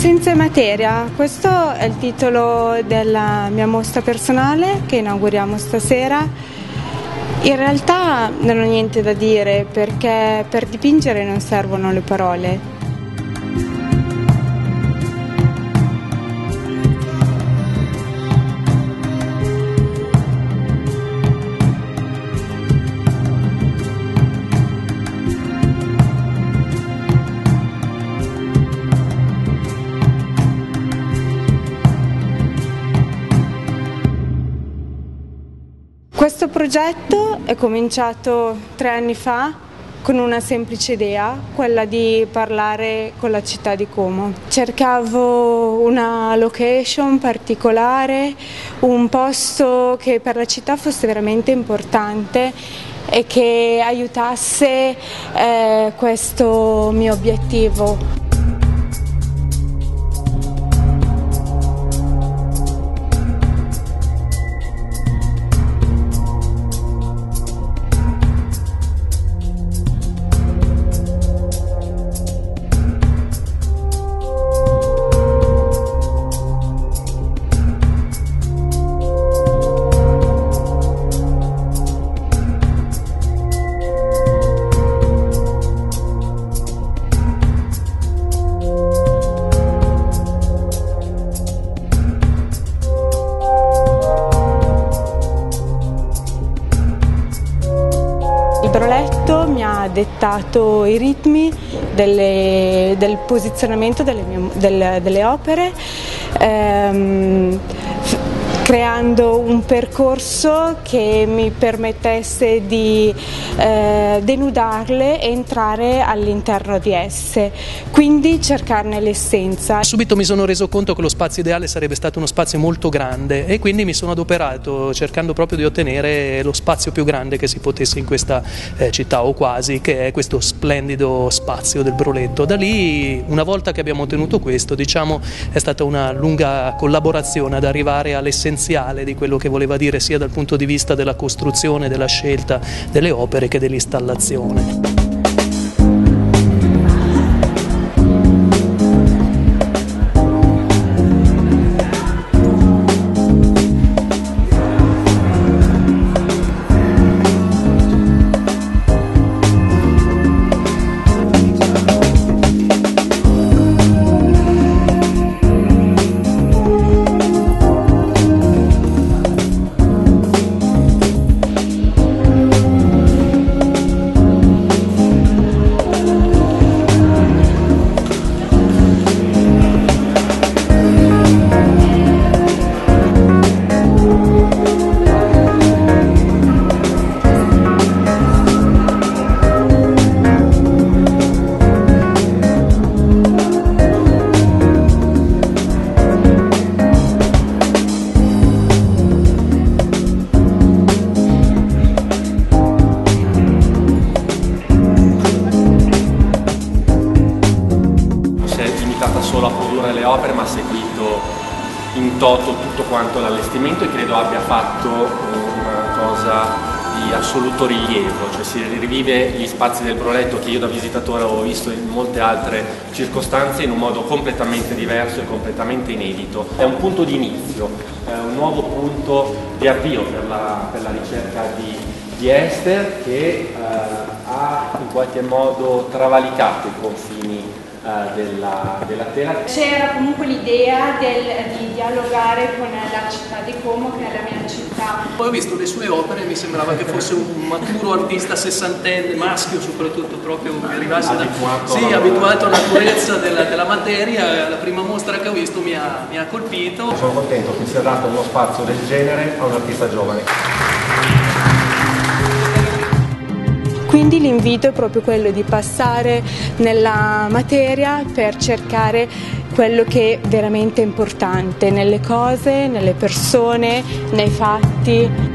Essenza e materia, questo è il titolo della mia mostra personale che inauguriamo stasera. In realtà non ho niente da dire perché per dipingere non servono le parole. Questo progetto è cominciato 3 anni fa con una semplice idea, quella di parlare con la città di Como. Cercavo una location particolare, un posto che per la città fosse veramente importante e che aiutasse questo mio obiettivo. Il broletto mi ha dettato i ritmi del posizionamento delle opere, creando un percorso che mi permettesse di denudarle e entrare all'interno di esse, quindi cercarne l'essenza. Subito mi sono reso conto che lo spazio ideale sarebbe stato uno spazio molto grande e quindi mi sono adoperato cercando proprio di ottenere lo spazio più grande che si potesse in questa città o quasi, che è questo splendido spazio del Broletto. Da lì, una volta che abbiamo ottenuto questo, diciamo, è stata una lunga collaborazione ad arrivare all'essenziale di quello che voleva dire sia dal punto di vista della costruzione, della scelta delle opere che dell'installazione. Solo a produrre le opere, ma ha seguito in toto tutto quanto l'allestimento e credo abbia fatto una cosa di assoluto rilievo, cioè si rivive gli spazi del Broletto che io da visitatore ho visto in molte altre circostanze in un modo completamente diverso e completamente inedito. È un punto di inizio, è un nuovo punto di avvio per la ricerca di Esther che ha in qualche modo travalicato i confini della tela. C'era comunque l'idea di dialogare con la città di Como, che è la mia città. Poi ho visto le sue opere e mi sembrava che fosse un maturo artista sessantenne, maschio soprattutto, proprio che arrivasse abituato alla purezza della materia. La prima mostra che ho visto mi ha colpito. Sono contento che sia dato uno spazio del genere a un artista giovane. Quindi l'invito è proprio quello di passare nella materia per cercare quello che è veramente importante nelle cose, nelle persone, nei fatti.